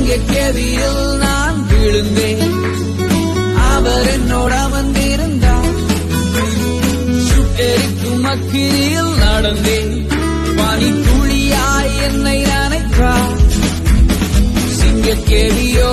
கேவியில் நான் விழுந்தேன். அவர் என்னோட வந்திருந்தார். சுட்டெரிக்கும் அக்கினியில் நடந்தேன். பனி துளியாய் என்னை நினைத்தார். சிங்கக்கேவியோ